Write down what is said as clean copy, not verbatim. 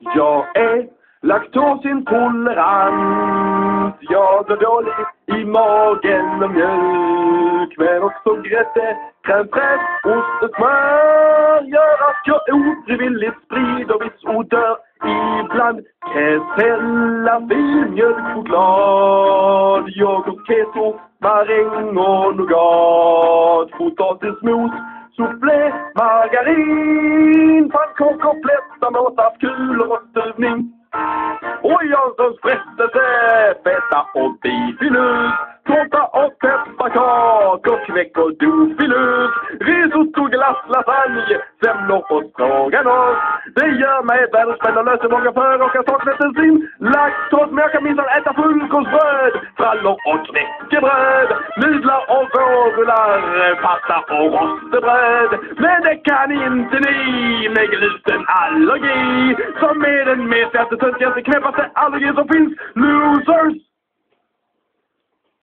Jag är laktosintolerant. Jag går dåligt i magen och mjölk. Men också grädde, crème fraîche, ost och smör gör att jag ofrivilligt sprider viss odör. Ibland kesella, filmjölk, choklad, yoghurt, keso, maräng och nougat, potatismos, soufflé, margarin, pannkakor, plättar, måsaft, kulor och stuvning. Och Janssons frestelse, feta och bifilus, tårta och pepparkakor, knäck och dofilus, risotto, glass, lasagne, semlor och stroganoff. Det gör mig världsspänd och löser många för och jag saknar bensin, laktos, men jag kan minst äta fullkornsbröd, frallor och knäckebröd, nudlar och vårrullar, pasta och rostebröd. Men det kan inte ni med glutenallergi, som är den mest töntigaste, knäppaste allergi som finns. Losers!